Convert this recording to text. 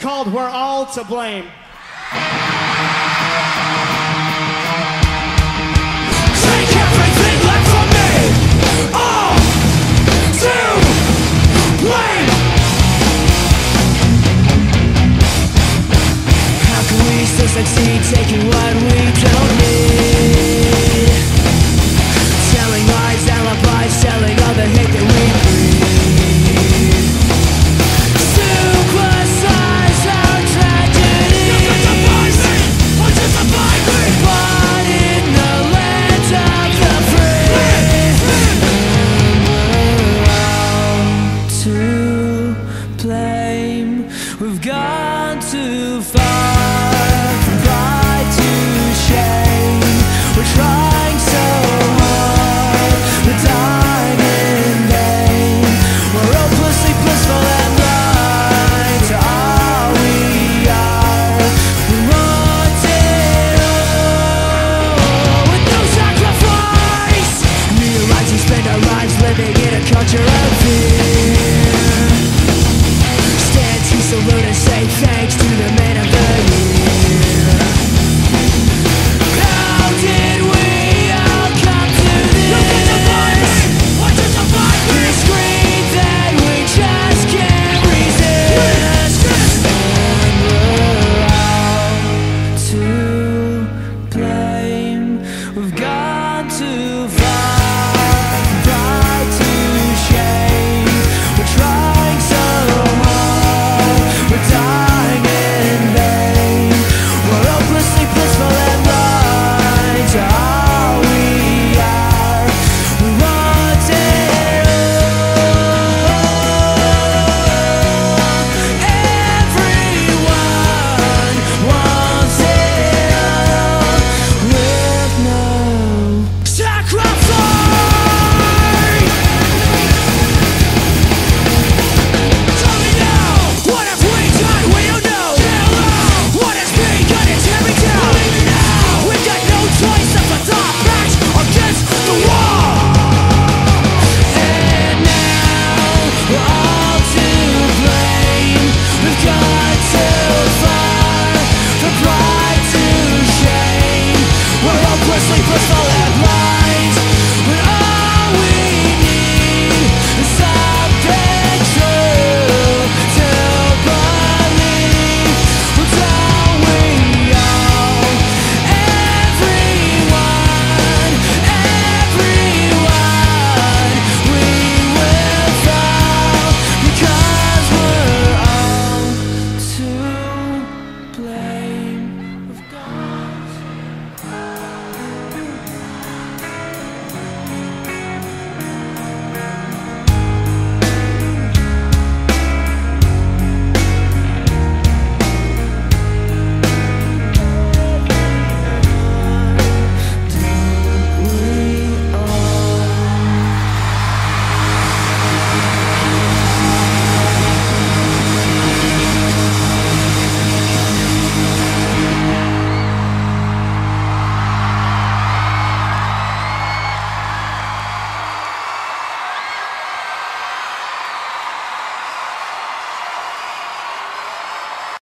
called We're All to Blame. Take everything left from me, all to blame. How can we still succeed taking what we don't need? Telling lies, alibis, telling all the hate that we breed. Supersize our tragedy. You justify me, or justify me. But in the land of the free, we're all to blame. We've gone too far from pride to shame. We're trying